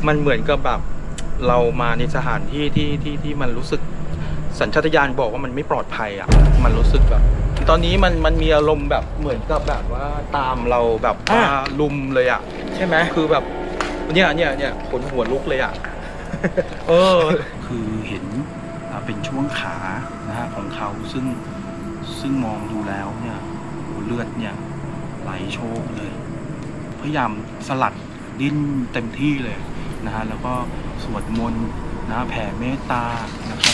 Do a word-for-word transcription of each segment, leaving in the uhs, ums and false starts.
มันเหมือนกับแบบเรามาในสถานที่ที่ที่ที่มันรู้สึกสัญชาตญาณบอกว่ามันไม่ปลอดภัยอ่ะมันรู้สึกแบบตอนนี้มันมันมีอารมณ์แบบเหมือนกับแบบว่าตามเราแบบว่าลุมเลยอ่ะใช่ไหมคือแบบเนี่ยเนี่ยเนี่ยขนหัวลุกเลยอ่ะเออคือเห็นเป็นช่วงขานะฮะของเขาซึ่งซึ่งมองดูแล้วเนี่ยเลือดเนี่ยไหลโชกเลยพยายามสลัดดิ้นเต็มที่เลยนะฮะแล้วก็สวดมนต์นะแผ่เมตตานะครับ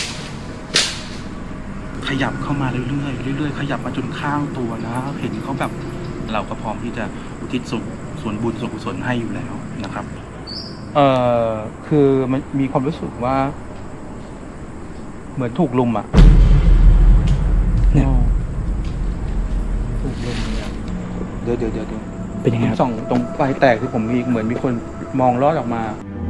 ขยับเข้ามาเรื่อยๆเรื่อยๆขยับมาจนข้างตัวนะเห็นเขาแบบเราก็พร้อมที่จะอุทิศส่วนส่วนบุญส่วนกุศลให้อยู่แล้วนะครับเอ่อคือมันมีความรู้สึกว่าเหมือนถูกลุมอ่ะเนี่ยถูกลุมเนี่ยเดี๋ยวเดี๋ยวเดี๋ยวเป็นยังไงส่องตรงปลายแตกคือผมมีเหมือนมีคนมองลอดออกมา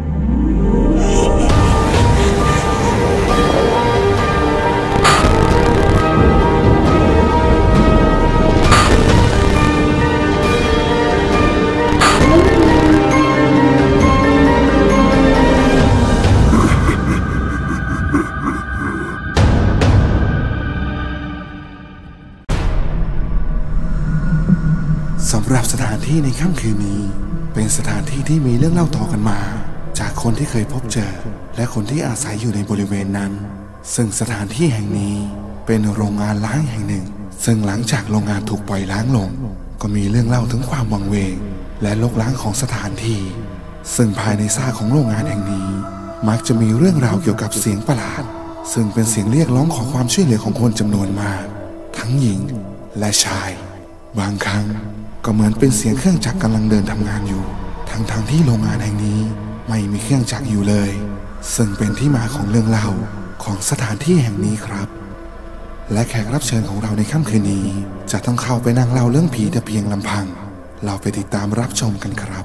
สำหรับสถานที่ในค่ำคืนนี้เป็นสถานที่ที่มีเรื่องเล่าต่อกันมาจากคนที่เคยพบเจอและคนที่อาศัยอยู่ในบริเวณนั้นซึ่งสถานที่แห่งนี้เป็นโรงงานล้างแห่งหนึ่งซึ่งหลังจากโรงงานถูกปล่อยล้างลงก็มีเรื่องเล่าถึงความวังเวงและลกล้างของสถานที่ซึ่งภายในซากของโรงงานแห่งนี้มักจะมีเรื่องราวเกี่ยวกับเสียงประหลาดซึ่งเป็นเสียงเรียกร้องขอความช่วยเหลือของคนจำนวนมากทั้งหญิงและชายบางครั้งก็เหมือนเป็นเสียงเครื่องจักรกำลังเดินทำงานอยู่ทั้งทางที่โรงงานแห่งนี้ไม่มีเครื่องจักรอยู่เลยซึ่งเป็นที่มาของเรื่องเล่าของสถานที่แห่งนี้ครับและแขกรับเชิญของเราในค่ำคืนนี้จะต้องเข้าไปนั่งเล่าเรื่องผีแต่เพียงลำพังเราไปติดตามรับชมกันครับ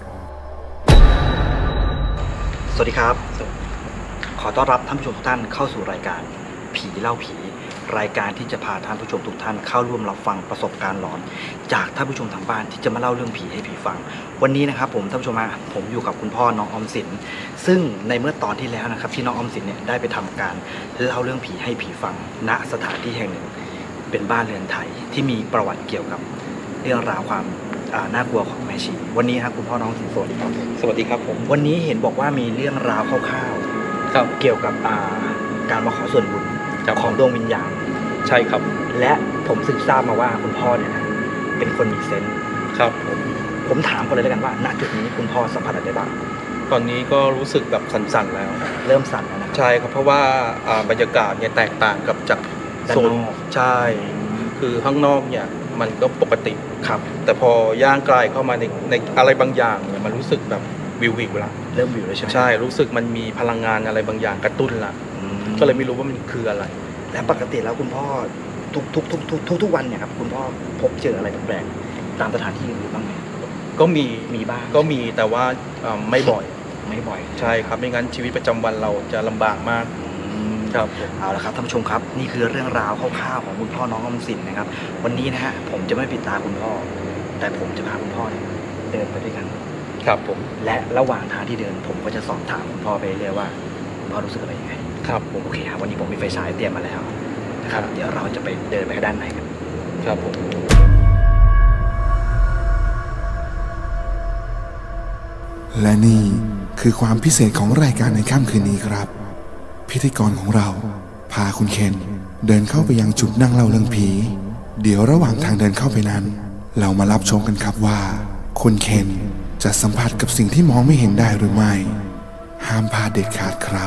สวัสดีครับขอต้อนรับท่านผู้ชมทุกท่านเข้าสู่รายการผีเล่าผีรายการที่จะพาท่านผู้ชมทุกท่านเข้าร่วมรับฟังประสบการณ์หลอนจากท่านผู้ชมทางบ้านที่จะมาเล่าเรื่องผีให้ผีฟังวันนี้นะครับผมท่านผู้ชมฮะผมอยู่กับคุณพ่อน้องออมสินซึ่งในเมื่อตอนที่แล้วนะครับที่น้องออมสินเนี่ยได้ไปทำการเล่าเรื่องผีให้ผีฟังณสถานที่แห่งหนึ่งเป็นบ้านเรือนไทยที่มีประวัติเกี่ยวกับเรื่องราวความน่ากลัวของแม่ชีวันนี้ครับคุณพ่อน้องออมสินสวัสดีครับสวัสดีครับผมวันนี้เห็นบอกว่ามีเรื่องราวคร่าวๆเกี่ยวกับการมาขอส่วนบุญของดวงวิญญาณใช่ครับและผมสืบทราบมาว่าคุณพ่อเนี่ยเป็นคนมีเซนส์ครับผมผมถามก่อนเลยแล้วกันว่าณจุดนี้คุณพ่อสัมผัสอะไรบ้างตอนนี้ก็รู้สึกแบบสั่นๆแล้วเริ่มสั่นแล้วนะใช่ครับเพราะว่าบรรยากาศเนี่ยแตกต่างกับจากโซนใช่คือข้างนอกเนี่ยมันก็ปกติครับแต่พอย่างกลายเข้ามาในในอะไรบางอย่างเนี่ยมันรู้สึกแบบวิววิวละเริ่มวิวเลยใช่ไหมใช่รู้สึกมันมีพลังงานอะไรบางอย่างกระตุ้นละก็เลยไม่รู้ว่ามันคืออะไรและปกติแล้วคุณพ่อทุกทุกทุกทุกทุกทุกวันเนี่ยครับคุณพ่อพบเจออะไรแปลกๆตามสถานที่อื่นบ้างไหมก็มีมีบ้างก็มีแต่ว่าไม่บ่อยไม่บ่อยใช่ครับไม่งั้นชีวิตประจำวันเราจะลำบากมากครับเอาละครับท่านผู้ชมครับนี่คือเรื่องราวคร่าวๆของคุณพ่อน้องออมสินนะครับวันนี้นะฮะผมจะไม่ปิดตาคุณพ่อแต่ผมจะพาคุณพ่อเดินไปด้วยกันครับผมและระหว่างทางที่เดินผมก็จะสอบถามคุณพ่อไปเรื่อยว่าคุณพ่อรู้สึกอะไรยังไงครับผมโอเคครับวันนี้ผมมีไฟฉายเตรียมมาแล้วนะครับเดี๋ยวเราจะไปเดินไปด้านในกันครับผมและนี่คือความพิเศษของรายการในค่ำคืนนี้ครับพิธีกรของเราพาคุณเคนเดินเข้าไปยังจุดนั่งเล่าเรื่องผีเดี๋ยวระหว่างทางเดินเข้าไปนั้นเรามารับชมกันครับว่าคุณเคนจะสัมผัสกับสิ่งที่มองไม่เห็นได้หรือไม่ห้ามพลาดเด็ดขาดครับ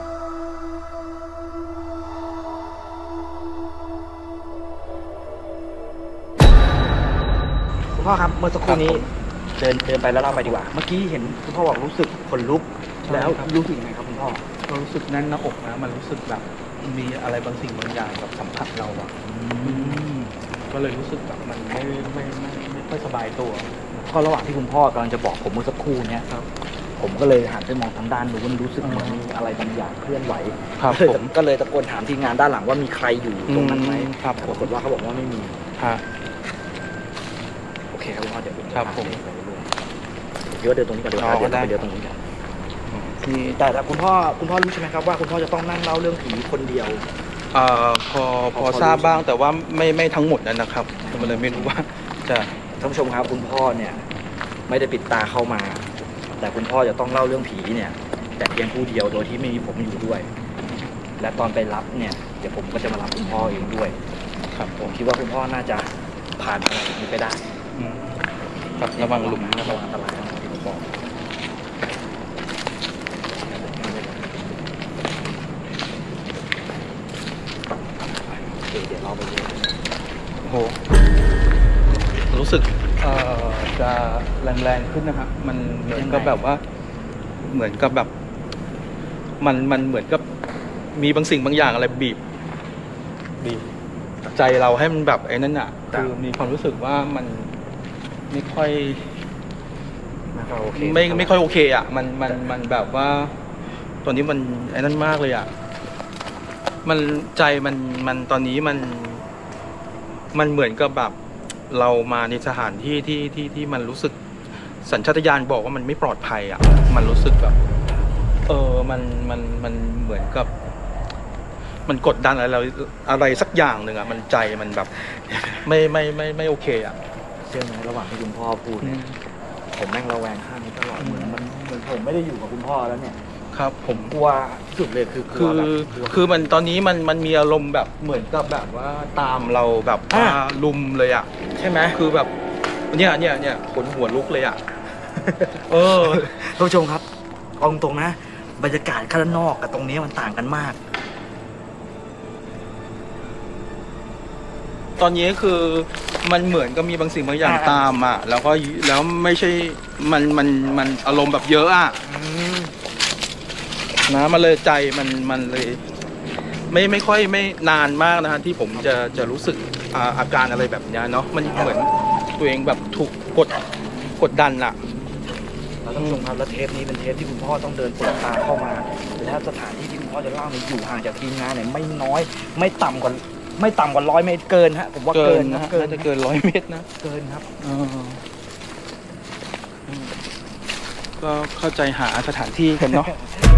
คุณพ่อครับเมื่อสักครู่นี้เดินเดินไปแล้วเล่าไปดีกว่าเมื่อกี้เห็นคุณพ่อบอกรู้สึกขนลุกแล้วรู้สึกยังไงครับคุณพ่อก็รู้สึกแน่นหน้าอกนะมันรู้สึกแบบมีอะไรบางสิ่งบางอย่างแบบสัมผัสเราอ่ะก็เลยรู้สึกแบบมันไม่ไม่ไม่ไม่ค่อยสบายตัวก็ระหว่างที่คุณพ่อกำลังจะบอกผมเมื่อสักครู่เนี้ยครับผมก็เลยหันไปมองทางด้านนู้นรู้สึกเหมือนมีอะไรบางอย่างเคลื่อนไหวผมก็เลยตะโกนถามทีมงานด้านหลังว่ามีใครอยู่ตรงนั้นไหมครับปรากฏว่าเขาบอกว่าไม่มีครับโอเคครับพ่อเดี๋ยวครับผมเดี๋ยวเดินตรงนี้ก่อนเดี๋ยวเดี๋ยวไปเดินตรงนี้กันนี่แต่แต่คุณพ่อคุณพ่อรู้ใช่ไหมครับว่าคุณพ่อจะต้องนั่งเล่าเรื่องผีคนเดียวเอ่อพอพอทราบบ้างแต่ว่าไม่ไม่ทั้งหมดนั่นนะครับมันเลยไม่รู้ว่าจะท่านผู้ชมครับคุณพ่อเนี่ยไม่ได้ปิดตาเข้ามา แต่คุณพ่อจะต้องเล่าเรื่องผีเนี่ยแต่เพียงผู้เดียวโดยที่ไม่มีผมอยู่ด้วย และตอนไปรับเนี่ยเดี๋ยวผมก็จะมารับคุณพ่อเองด้วยครับผมคิดว่าคุณพ่อน่าจะผ่านภารกิจนี้ไปได้ครับระวังหลุมนะระวังอันตรายที่ผมบอกเดี๋ยวเราไปดูโอ้โหรู้สึกเอ่อจะแรงๆขึ้นนะครับมันเหมือนกับแบบว่าเหมือนกับแบบมันมันเหมือนกับมีบางสิ่งบางอย่างอะไรบีบบีบใจเราให้มันแบบไอ้นั่นอ่ะคือมีความรู้สึกว่ามันไม่ค่อยไม่ไม่ค่อยโอเคอ่ะมันมันมันแบบว่าตอนนี้มันไอ้นั่นมากเลยอ่ะมันใจมันมันตอนนี้มันมันเหมือนกับแบบเรามาในสถานที่ที่ที่ที่มันรู้สึกสัญชาตญาณบอกว่ามันไม่ปลอดภัยอ่ะมันรู้สึกแบบเออมันมันมันเหมือนกับมันกดดันอะไรเราอะไรสักอย่างหนึ่งอ่ะมันใจมันแบบไม่ไม่ไม่ไม่โอเคอ่ะเชื่อไหมระหว่างที่คุณพ่อพูดเนี่ยผมแม่งระแวงข้างนี้ตลอดเหมือนมันเหมือนผมไม่ได้อยู่กับคุณพ่อแล้วเนี่ยครับผมกลัวสุดเลยคือคือคือมันตอนนี้มันมันมีอารมณ์แบบเหมือนกับแบบว่าตามเราแบบว่าลุมเลยอ่ะใช่ไหมคือแบบเนี่ยเนี่ยเนี่ยขนหัวลุกเลยอ่ะเออท่านผู้ชมครับเอาตรงๆนะบรรยากาศข้างนอกกับตรงนี้มันต่างกันมากตอนนี้คือมันเหมือนก็มีบางสิ่งบางอย่างตามอ่ะแล้วก็แล้วไม่ใช่มันมันมันอารมณ์แบบเยอะอ่ะนะมันเลยใจมันมันเลยไม่ไม่ค่อยไม่นานมากนะฮะที่ผมจะจะรู้สึกอาอาการอะไรแบบนี้เนาะมันเหมือนตัวเองแบบถูกกดกดดันอะเราต้องชมครับแล้วเทปนี้เป็นเทปที่คุณพ่อต้องเดินเปิดตาเข้ามาแล้วสถานที่ที่คุณพ่อจะเล่าเนี่ยอยู่ห่างจากทีมงานเนี่ยไม่น้อยไม่ต่ำกว่าไม่ต่ำกว่าร้อยเมตรเกินฮะผมว่าเกินนะเกินจะเกินร้อยเมตรนะเกินครับก็เข้าใจหาสถานที่กันเนาะ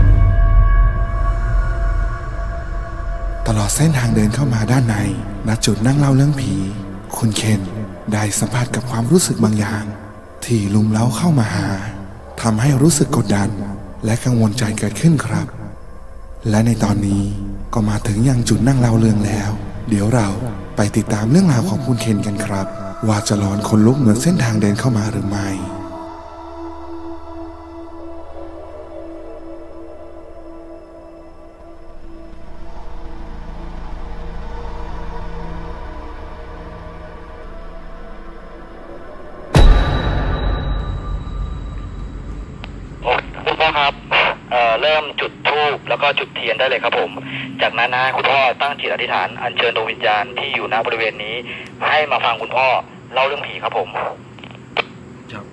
ตลอดเส้นทางเดินเข้ามาด้านในณจุดนั่งเล่าเรื่องผีคุณเคนได้สัมผัสกับความรู้สึกบางอย่างที่ลุมเล้าเข้ามาหาทำให้รู้สึกกดดันและกังวลใจเกิดขึ้นครับและในตอนนี้ก็มาถึงยังจุดนั่งเล่าเรื่องแล้วเดี๋ยวเราไปติดตามเรื่องราวของคุณเคนกันครับว่าจะหลอนขนลุกเหมือนเส้นทางเดินเข้ามาหรือไม่เริ่มจุดธูปแล้วก็จุดเทียนได้เลยครับผมจากนั้นนะคุณพ่อตั้งจิตอธิษฐานอัญเชิญดวงวิญญาณที่อยู่ณบริเวณนี้ให้มาฟังคุณพ่อเล่าเรื่องผีครับผมครับ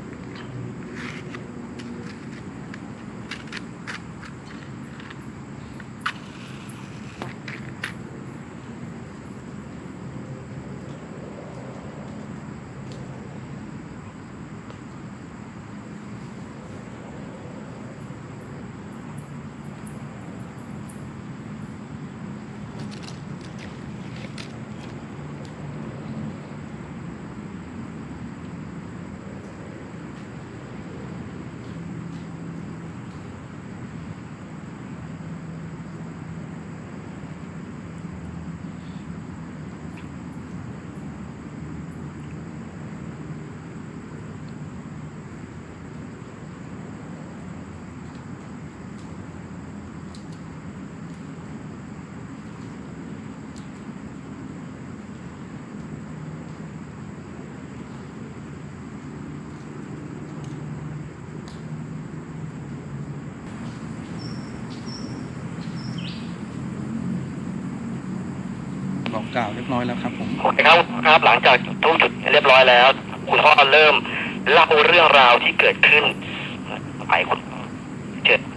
บอกกล่าวเรียบร้อยแล้วครับผมโอเคครับครับหลังจากทุกจุดเรียบร้อยแล้วคุณพ่อเริ่มเล่าเรื่องราวที่เกิดขึ้นหมายคุณเจ็ด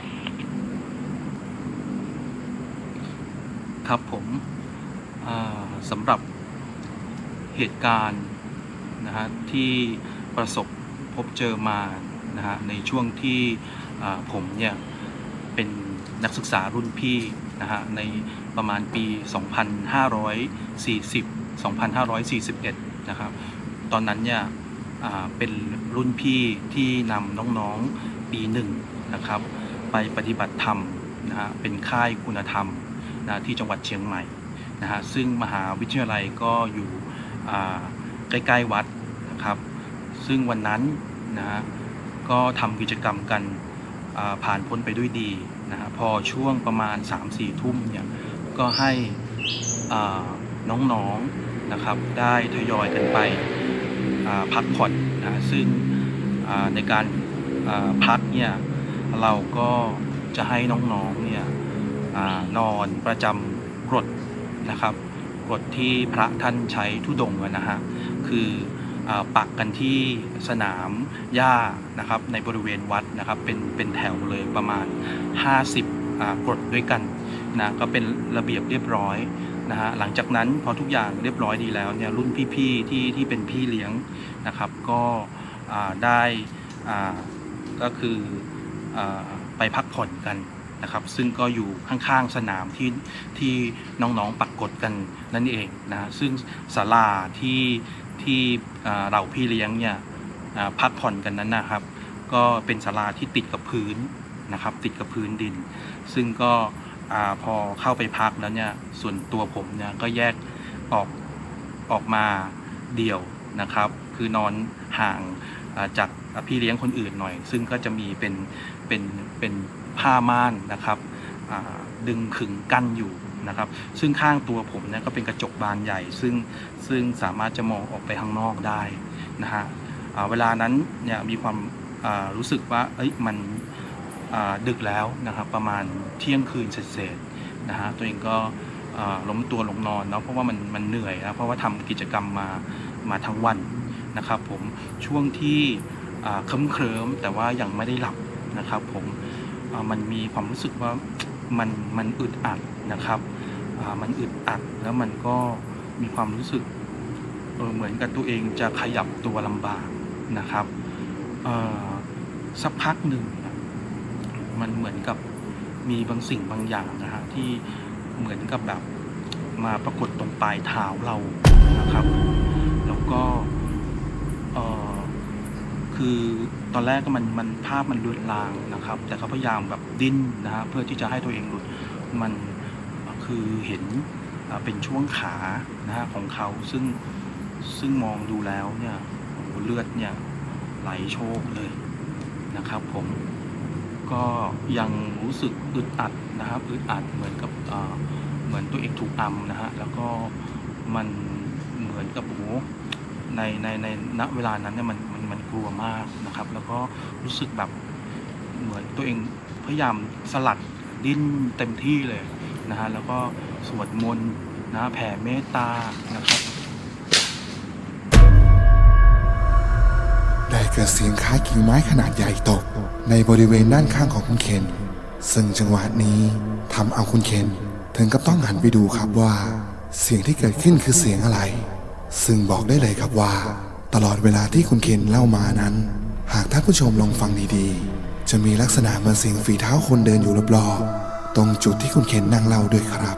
ครับผมสำหรับเหตุการณ์นะฮะที่ประสบพบเจอมานะฮะในช่วงที่ผมเนี่ยเป็นนักศึกษารุ่นพี่นะฮะในประมาณปี สองพันห้าร้อยสี่สิบ สองพันห้าร้อยสี่สิบเอ็ด นะครับตอนนั้นเนี่ยเป็นรุ่นพี่ที่นำน้องๆปีหนึ่งนะครับไปปฏิบัติธรรมนะฮะเป็นค่ายคุณธรรมนะที่จังหวัดเชียงใหม่นะฮะซึ่งมหาวิทยาลัยก็อยู่ใกล้ๆวัดนะครับซึ่งวันนั้นนะฮะก็ทำกิจกรรมกันผ่านพ้นไปด้วยดีนะฮะพอช่วงประมาณ สามสี่ ทุ่มเนี่ยก็ให้น้องๆนะครับได้ทยอยกันไปพักผ่อนนะซึ่งในการพักเนี่ยเราก็จะให้น้องๆเนี่ยนอนประจำกรดนะครับกรดที่พระท่านใช้ธุดงค์นะฮะคือปักกันที่สนามหญ้านะครับในบริเวณวัดนะครับเป็นเป็นแถวเลยประมาณห้าสิบกรดด้วยกันนะก็เป็นระเบียบเรียบร้อยนะฮะหลังจากนั้นพอทุกอย่างเรียบร้อยดีแล้วเนี่ยรุ่นพี่ๆที่ที่เป็นพี่เลี้ยงนะครับก็ได้ก็คือไปพักผ่อนกันนะครับซึ่งก็อยู่ข้างๆสนามที่ที่น้องๆปักกฎกันนั่นเองนะซึ่งศาลาที่ที่เราพี่เลี้ยงเนี่ยพักผ่อนกันนั้นนะครับก็เป็นศาลาที่ติดกับพื้นนะครับติดกับพื้นดินซึ่งก็พอเข้าไปพักแล้วเนี่ยส่วนตัวผมเนี่ยก็แยกออกออกมาเดี่ยวนะครับคือนอนห่างจากพี่เลี้ยงคนอื่นหน่อยซึ่งก็จะมีเป็นเป็นเป็นผ้าม่านนะครับดึงขึงกั้นอยู่นะครับซึ่งข้างตัวผมเนี่ยก็เป็นกระจกบานใหญ่ซึ่งซึ่งสามารถจะมองออกไปข้างนอกได้นะฮะเวลานั้นเนี่ยมีความรู้สึกว่าเอ้ยมันดึกแล้วนะครับประมาณเที่ยงคืนเศษๆนะฮะตัวเองก็ล้มตัวลงนอนเนาะเพราะว่ามันมันเหนื่อยนะเพราะว่าทำกิจกรรมมามาทั้งวันนะครับผมช่วงที่เคลิ้มเคลิ้มแต่ว่ายังไม่ได้หลับนะครับผมมันมีความรู้สึกว่ามันมันอึดอัดนะครับมันอึดอัดแล้วมันก็มีความรู้สึกเออเหมือนกับตัวเองจะขยับตัวลำบากนะครับสักพักหนึ่งมันเหมือนกับมีบางสิ่งบางอย่างนะฮะที่เหมือนกับแบบมาปรากฏตรงปลายเท้าเรานะครับแล้วก็คือตอนแรกก็มันมันภาพมันเลือนลางนะครับแต่เขาพยายามแบบดิ้นนะฮะเพื่อที่จะให้ตัวเองหลุดมันคือเห็นเป็นช่วงขานะฮะของเขาซึ่งซึ่งมองดูแล้วเนี่ยเลือดเนี่ยไหลโชกเลยนะครับผมก็ยังรู้สึกอึดอัดนะครับอึดอัดเหมือนกับเหมือนตัวเองถูกอัมนะฮะแล้วก็มันเหมือนกับโอ้ในในในณเวลานั้นเนี่ยมันมันมันกลัวมากนะครับแล้วก็รู้สึกแบบเหมือนตัวเองพยายามสลัดดิ้นเต็มที่เลยนะฮะแล้วก็สวดมนต์นะแผ่เมตตานะครับได้เกิดเสียงคล้ายกิ่งไม้ขนาดใหญ่ตกในบริเวณด้านข้างของคุณเคนซึ่งจังหวะนี้ทำเอาคุณเคนถึงกับต้องหันไปดูครับว่าเสียงที่เกิดขึ้นคือเสียงอะไรซึ่งบอกได้เลยครับว่าตลอดเวลาที่คุณเคนเล่ามานั้นหากท่านผู้ชมลองฟังดีๆจะมีลักษณะเหมือนเสียงฝีเท้าคนเดินอยู่รอบๆตรงจุดที่คุณเคนนั่งเล่าด้วยครับ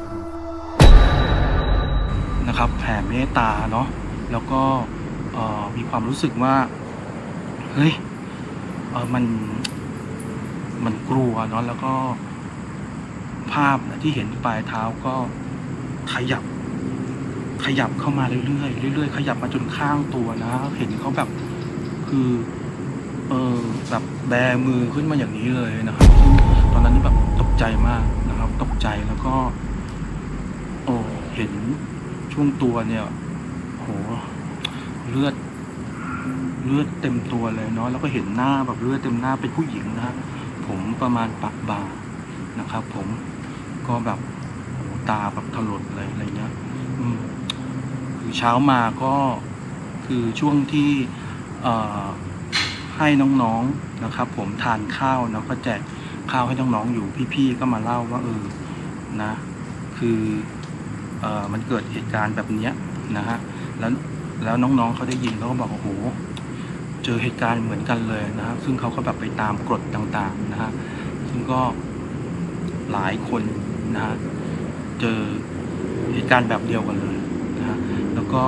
นะครับแผ่เมตตาเนาะแล้วก็มีความรู้สึกว่าเฮ้ยเออมันมันกลัวเนาะแล้วก็ภาพที่เห็นปลายเท้าก็ขยับขยับเข้ามาเรื่อยๆเรื่อยๆขยับมาจนข้างตัวนะเห็นเขาแบบคือเออแบบแบมือขึ้นมาอย่างนี้เลยนะครับตอนนั้นนี่แบบตกใจมากนะครับตกใจแล้วก็โอ้เห็นช่วงตัวเนี่ยโหเลือดเลือดเต็มตัวเลยเนาะแล้วก็เห็นหน้าแบบเลือดเต็มหน้าเป็นผู้หญิงนะฮะผมประมาณปากบ่านะครับผมก็แบบโอ้ตาแบบถลนเลยอะไรเงี้ยอืมคือเช้ามาก็คือช่วงที่เอ่อให้น้องๆนะครับผมทานข้าวเนาะก็แจกข้าวให้น้องๆอยู่พี่ๆก็มาเล่าว่าเออนะคือเอ่อมันเกิดเหตุการณ์แบบนี้นะฮะแล้วแล้วน้องๆเขาได้ยินเขาก็บอกโอ้โหเจอเหตุการณ์เหมือนกันเลยนะฮะซึ่งเขาก็แบบไปตามกฎต่างๆนะฮะซึ่งก็หลายคนนะฮะเจอเหตุการณ์แบบเดียวกันเลยนะฮะแล้วก็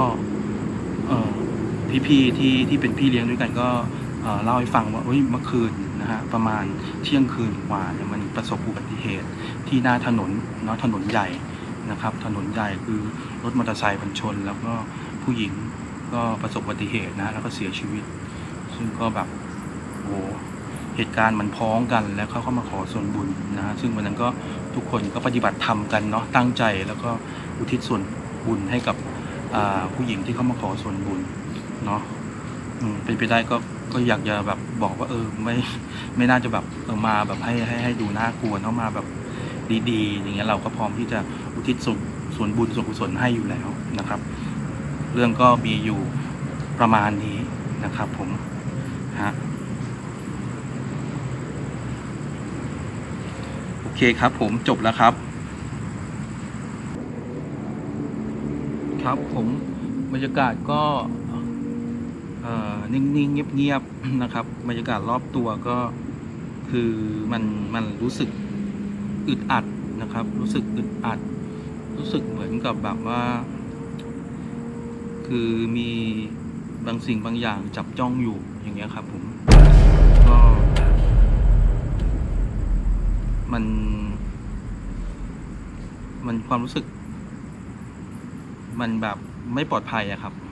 พี่ๆที่ที่เป็นพี่เลี้ยงด้วยกันก็เล่าให้ฟังว่าเมื่อคืนนะฮะประมาณเที่ยงคืนกว่าเนี่ยมันประสบอุบัติเหตุที่หน้าถนนเนาะถนนใหญ่นะครับถนนใหญ่คือรถมอเตอร์ไซค์มันชนแล้วก็ผู้หญิงก็ประสบอุบัติเหตุนะแล้วก็เสียชีวิตซึ่งก็แบบโอ้เหตุการณ์มันพ้องกันแล้วเขาเข้ามาขอส่วนบุญนะฮะซึ่งวันนั้นก็ทุกคนก็ปฏิบัติธรรมกันเนาะตั้งใจแล้วก็อุทิศส่วนบุญให้กับผู้หญิงที่เข้ามาขอส่วนบุญเนาะเป็นไปได้ก็ก็อยากจะแบบบอกว่าเออไม่ไม่น่าจะแบบเออมาแบบให้ให้ให้ดูน่ากลัวเนาะมาแบบดีๆอย่างเงี้ยเราก็พร้อมที่จะอุทิศส่วนส่วนบุญส่วนกุศลให้อยู่แล้วนะครับเรื่องก็มีอยู่ประมาณนี้นะครับผมฮะโอเคครับผมจบแล้วครับครับผมบรรยากาศก็นิ่งๆเงียบๆนะครับบรรยากาศรอบตัวก็คือมันมันรู้สึกอึดอัดนะครับรู้สึกอึดอัดรู้สึกเหมือนกับแบบว่าคือมีบางสิ่งบางอย่างจับจ้องอยู่อย่างเงี้ยครับผมก็มันมันความรู้สึกมันแบบไม่ปลอดภัยอะครับ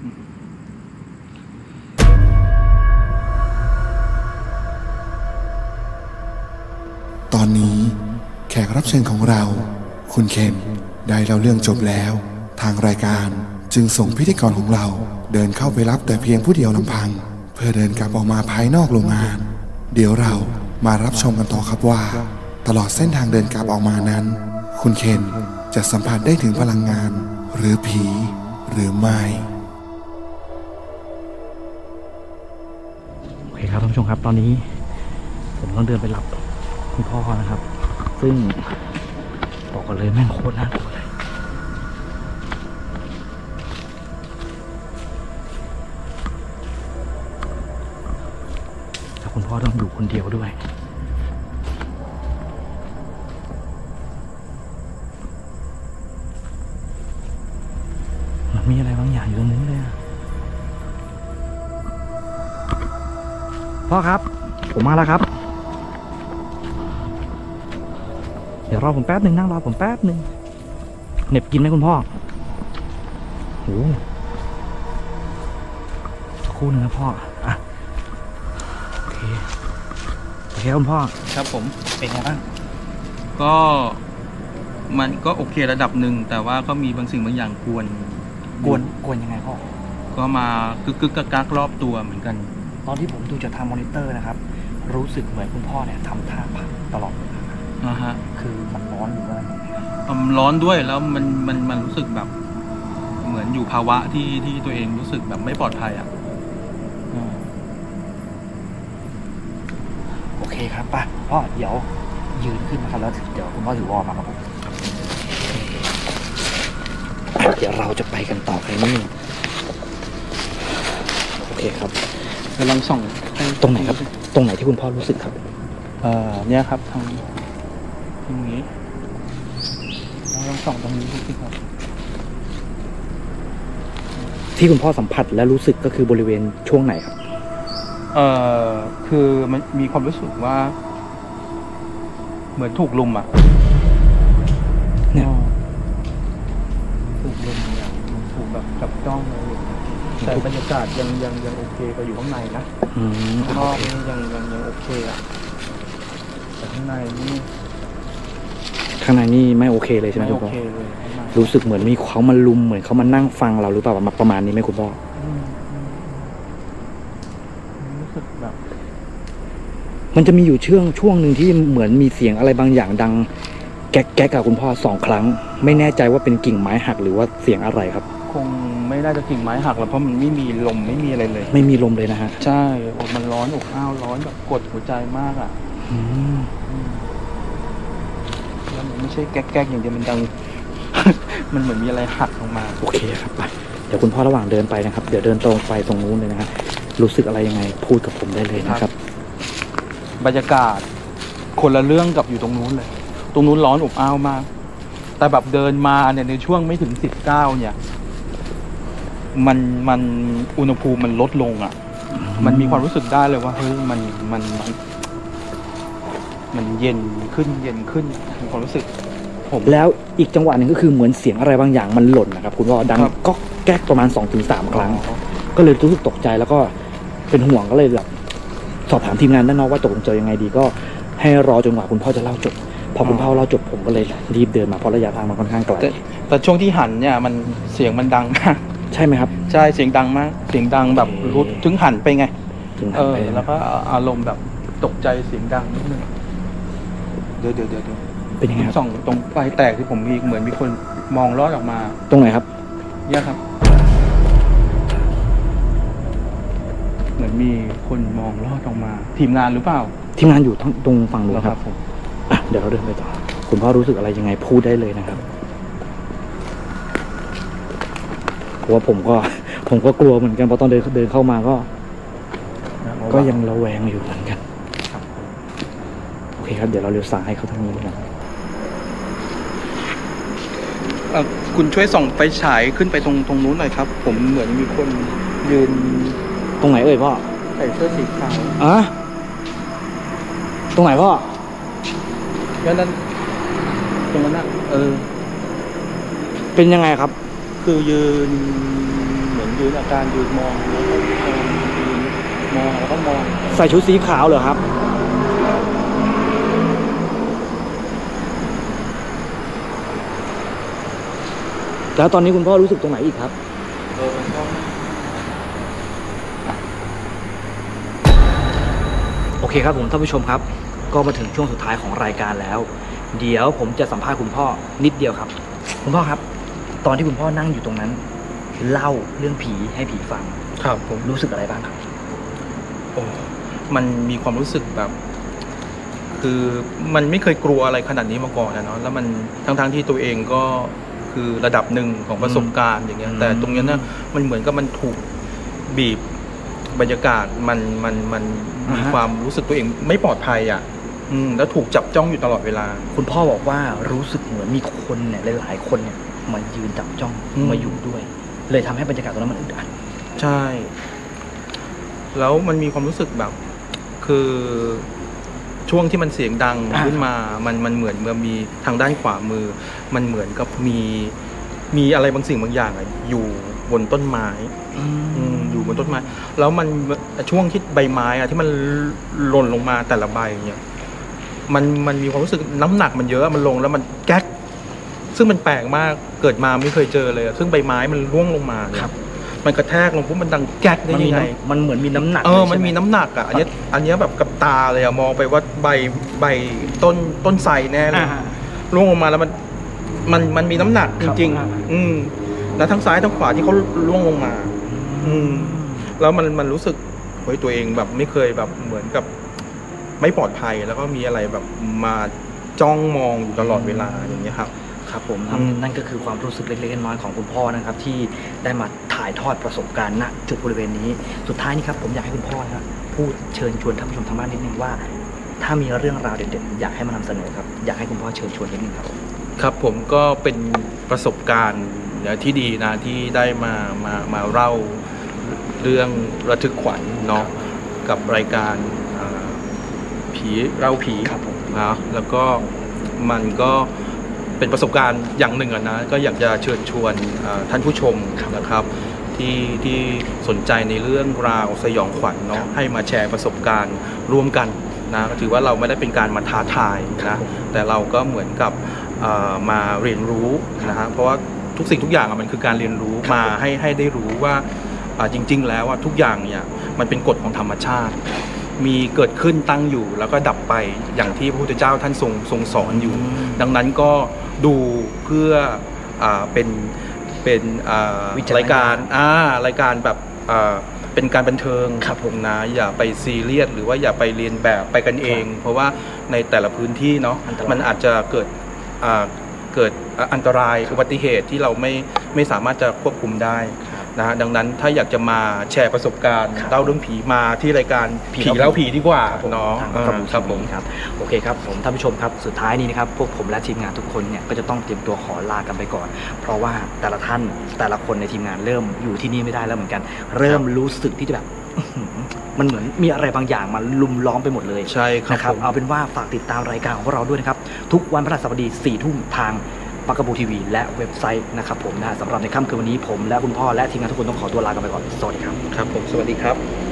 ตอนนี้แขกรับเชิญของเราคุณเคนได้เล่าเรื่องจบแล้วทางรายการจึงส่งพิธีกรของเราเดินเข้าไปรับแต่เพียงผู้เดียวลำพังเพื่อเดินกลับออกมาภายนอกโรงงานเดี๋ยวเรามารับชมกันต่อครับว่าตลอดเส้นทางเดินกลับออกมานั้นคุณเคนจะสัมผัสได้ถึงพลังงานหรือผีหรือไม่โอเคครับท่านผู้ชมครับตอนนี้ผมต้องเดินไปรับคุณพ่อนะครับซึ่งบอกกันเลยแม่งโคตรน่ากลัวเลยแต่คุณพ่อต้องอยู่คนเดียวด้วยมันมีอะไรบางอย่างอยู่ตรงนี้เลยพ่อครับผมมาแล้วครับเดี๋ยวรอผมแป๊บหนึ่งนั่งรอผมแป๊บหนึ่งเหน็บกินไหมคุณพ่อโอ้สักครู่หนึ่งนะพ่ออ่ะโอเคโอเคคุณพ่อครับผมเป็นไงบ้างก็มันก็โอเคระดับหนึ่งแต่ว่าก็มีบางสิ่งบางอย่างกวนกวนกวนยังไงพ่อก็มากึกกึกกักกักรอบตัวเหมือนกันตอนที่ผมดูจากทางมอนิเตอร์นะครับรู้สึกเหมือนคุณพ่อเนี่ยทำท่าพักตลอดนะฮะคือมันร้อนอยู่ด้วยมันร้อนด้วยแล้วมันมันมันรู้สึกแบบเหมือนอยู่ภาวะที่ที่ตัวเองรู้สึกแบบไม่ปลอดภัยอ่ะโอเคครับป่ะพ่อเดี๋ยวยืนขึ้นนะครับแล้วเดี๋ยวคุณพ่อถือวอมาครับผมเดี๋ยวเราจะไปกันต่อกันนิดนึงโอเคครับกำลังส่องตรงไหนครับตรงไหนที่คุณพ่อรู้สึกครับเอ่อเนี่ยครับทางตรงนี้เราลองส่องตรงนี้ดูสิครับที่คุณพ่อสัมผัสและรู้สึกก็คือบริเวณช่วงไหนครับเอ่อคือมันมีความรู้สึกว่าเหมือนถูกลุมอ่ะเนี่ยถูกลุมอย่างถูกแบบจับจ้องเลยแต่บรรยากาศยังยังยังโอเคก็อยู่ข้างในนะรอบนี้ยังยังยังโอเคอ่ะแต่ข้างในนี่ข้างในนี่ไม่โอเคเลยใช่ไหมคุณพ่อรู้สึกเหมือนมีเขามาลุมเหมือนเขามานั่งฟังเราหรือเปล่าประมาณนี้ไหมคุณพ่อรู้สึกแบบมันจะมีอยู่ช่วงช่วงหนึ่งที่เหมือนมีเสียงอะไรบางอย่างดังแก๊กแก๊กกับคุณพ่อสองครั้งไม่แน่ใจว่าเป็นกิ่งไม้หักหรือว่าเสียงอะไรครับคงไม่น่าจะกิ่งไม้หักหรอกเพราะมันไม่มีลมไม่มีอะไรเลยไม่มีลมเลยนะฮะใช่มันร้อนอบอ้าวร้อนแบบกดหัวใจมากอ่ะแล้วมันไม่ใช่แก๊กๆอย่างเดียวมันดัง มันเหมือนมีอะไรหักลงมาโอเคครับไปเดี๋ยวคุณพ่อระหว่างเดินไปนะครับเดี๋ยวเดินตรงไปตรงนู้นเลยนะครับรู้สึกอะไรยังไงพูดกับผมได้เลยนะครับบรรยากาศคนละเรื่องกับอยู่ตรงนู้นเลยตรงนู้นร้อนอบอ้าวมากแต่แบบเดินมาเนี่ยในช่วงไม่ถึงสิบเก้าเนี่ยมันมันอุณหภูมิมันลดลงอ่ะมันมีความรู้สึกได้เลยว่าเฮ้ยมันมันมันมันเย็นขึ้นเย็นขึ้นมีความรู้สึกผมแล้วอีกจังหวะหนึ่งก็คือเหมือนเสียงอะไรบางอย่างมันหล่นนะครับคุณพ่อดังครับก็แก๊กประมาณ สองถึงสาม ครั้ง ก็เลยรู้สึกตกใจแล้วก็เป็นห่วงก็เลยแบบสอบถามทีมงานด้านนอกว่าตกลงจะยังไงดีก็ให้รอจนกว่าคุณพ่อจะเล่าจบพอคุณพ่อเล่าจบผมก็เลยรีบเดินมาเพราะระยะทางมันค่อนข้างไกลแต่แต่ช่วงที่หันเนี่ยมันเสียงมันดังมากใช่ไหมครับใช่เสียงดังมากเสียงดังแบบโอเครู้ถึงหันไปไงถึงเอหันอไปแล้วก็อารมณ์แบบตกใจเสียงดังนิดนึงเดี๋ยวเดี๋ยวเดี๋ยวเดี๋ยวเป็นยังไงผมครับส่องตรงไฟแตกที่ผมมีเหมือนมีคนมองลอดออกมาตรงไหนครับเนี่ยครับ เหมือนมีคนมองลอดออกมา ทีมงานหรือเปล่าทีมงานอยู่ตรงฝั่งนู้นครับผมอ่ะเดี๋ยวเราเดินไปต่อคุณพ่อรู้สึกอะไรยังไงพูดได้เลยนะครับเพราะว่าผมก็ ผมก็กลัวเหมือนกันเพราะตอนเดินเดินเข้ามาก็ ก็ยังระแวงอยู่เหมือนกันครับโอเคครับเดี๋ยวเราเลี้ยวซ้ายเข้าทางนี้เลยนะเอ่อคุณช่วยส่องไฟฉายขึ้นไปตรงตรงนู้นหน่อยครับ ผมเหมือนมีคนยืนตรงไหนเอ่ยพ่อใส่เสื้อสีขาวอะตรงไหนพ่อแล้วนั่นตรงนั้นน่ะเออเป็นยังไงครับคือยืนเหมือนยืนอาการยืนมองแล้วก็ยืนมองแล้วก็มองใส่ชุดสีขาวเหรอครับ แล้วตอนนี้คุณพ่อรู้สึกตรงไหนอีกครับเออมันก็โอเคครับผมท่านผู้ชมครับ ก็มาถึงช่วงสุดท้ายของรายการแล้ว เดี๋ยวผมจะสัมภาษณ์คุณพ่อนิดเดียวครับ คุณพ่อครับ ตอนที่คุณพ่อนั่งอยู่ตรงนั้น เล่าเรื่องผีให้ผีฟังครับผมรู้สึกอะไรบ้างครับโอ้มันมีความรู้สึกแบบ คือมันไม่เคยกลัวอะไรขนาดนี้มาก่อนนะเนาะแล้วมันทั้งๆที่ตัวเองก็คือระดับหนึ่งของประสบการณ์อย่างเงี้ยอืมแต่ตรงเนี้ยนะมันเหมือนกับมันถูกบีบบรรยากาศมันมันมันมีความรู้สึกตัวเองไม่ปลอดภัยอ่ะ อืมแล้วถูกจับจ้องอยู่ตลอดเวลาคุณพ่อบอกว่ารู้สึกเหมือนมีคนเนี่ยหลายๆคนเนี่ยมายืนจับจ้องอืมมาอยู่ด้วย เลยทำให้บรรยากาศตรงนั้นมันอึดอัดใช่ แล้วมันมีความรู้สึกแบบ คือช่วงที่มันเสียงดังอ่าขึ้นมา มันมันเหมือนเมื่อมีทางด้านขวามือ มันเหมือนกับมีมีอะไรบางสิ่งบางอย่างอะอยู่บนต้นไม้ อืมอยู่บนต้นไม้ แล้วมันช่วงที่ใบไม้อะที่มันหล่นลงมาแต่ละใบเนี่ยมันมันมีความรู้สึกน้ำหนักมันเยอะมันลงแล้วมันแก๊ก ซึ่งมันแปลกมากเกิดมาไม่เคยเจอเลยอะซึ่งใบไม้มันร่วงลงมาเนี่ยครับมันกระแทกลงปุ๊บมันดังแก๊กได้มันมียังไงน้ำมันเหมือนมีน้ำหนักเออลยมันใช่ไหมีน้ำหนักอ่ะ อันเนี้ยอันเนี้ยแบบกับตาเลยอะมองไปว่าใบใบต้นต้นไทรแน่เลยอ่าร่วงลงมาแล้วมันมันมันมีน้ำหนักจริงครับๆ อืมแล้วทั้งซ้ายทั้งขวาที่เขาร่วงลงมา อืม แล้วมันมันรู้สึกเฮ้ยตัวเองแบบไม่เคยแบบเหมือนกับไม่ปลอดภัยแล้วก็มีอะไรแบบมาจ้องมองอยู่ตลอดเวลาอย่างเงี้ยครับครับผมอืมนั่นก็คือความรู้สึกเล็กๆน้อยๆของคุณพ่อนะครับ ที่ได้มาถ่ายทอดประสบการณ์ณจุดบริเวณนี้ สุดท้ายนี้ครับผมอยากให้คุณพ่อนะครับพูดเชิญชวนท่านผู้ชมทางบ้านนิดนึงว่า ถ้ามีเรื่องราวเด็ดๆอยากให้มานำเสนอครับอยากให้คุณพ่อเชิญชวนนิดนึงครับครับผมก็เป็นประสบการณ์ที่ดีนะที่ได้มามามาเล่าเรื่องระทึกขวัญเนาะกับรายการอ่าผีเล่าผีครับผมนะแล้วก็มันก็เป็นประสบการณ์อย่างหนึ่งอะนะก็อยากจะเชิญชวนอ่าท่านผู้ชมนะครับ ที่ที่สนใจในเรื่องราวสยองขวัญเนาะให้มาแชร์ประสบการณ์ร่วมกันนะก็ถือว่าเราไม่ได้เป็นการมาท้าทายนะแต่เราก็เหมือนกับเอ่อมาเรียนรู้นะฮะเพราะว่าทุกสิ่งทุกอย่างอะมันคือการเรียนรู้มาให้ให้ได้รู้ว่าอ่าจริง ๆ แล้วว่าทุกอย่างเนี่ยมันเป็นกฎของธรรมชาติ มีเกิดขึ้นตั้งอยู่แล้วก็ดับไปอย่างที่พระพุทธเจ้าท่านทรงทรงสอนอยู่ ดังนั้นก็ดูเพื่ออ่าเป็นเป็นอ่าวิจารณญาณรายการอ่ารายการแบบอ่าเป็นการบันเทิงครับผมนะอย่าไปซีเรียสหรือว่าอย่าไปเรียนแบบไปกันเอง เพราะว่าในแต่ละพื้นที่เนาะอันตรายมันอาจจะเกิดอ่าเกิดอันตรายอุบัติเหตุที่เราไม่ไม่สามารถจะควบคุมได้นะฮะดังนั้นถ้าอยากจะมาแชร์ประสบการณ์ครับเล่าเรื่องผีมาที่รายการผีผีเล่าเล่าผีดีกว่าผมเนาะทางอ่าครับผมครับผมครับโอเคครับผมท่านผู้ชมครับสุดท้ายนี้นะครับพวกผมและทีมงานทุกคนเนี่ยก็จะต้องเตรียมตัวขอลากันไปก่อน เพราะว่าแต่ละท่านแต่ละคนในทีมงานเริ่มอยู่ที่นี่ไม่ได้แล้วเหมือนกัน เริ่มรู้สึกที่จะแบบ อื้อหือมันเหมือนมีอะไรบางอย่างมาลุมล้อมไปหมดเลยใช่ครับนะครับผมเอาเป็นว่าฝากติดตามรายการของพวกเราด้วยนะครับทุกวันพฤหัสบดีสี่ทุ่มทางปักกบูทีวีและเว็บไซต์นะครับผมนะสำหรับในค่ำคืนวันนี้ผมและคุณพ่อและทีมงานทุกคนต้องขอตัวลากันไปก่อนสวัสดีครับครับผมสวัสดีครับ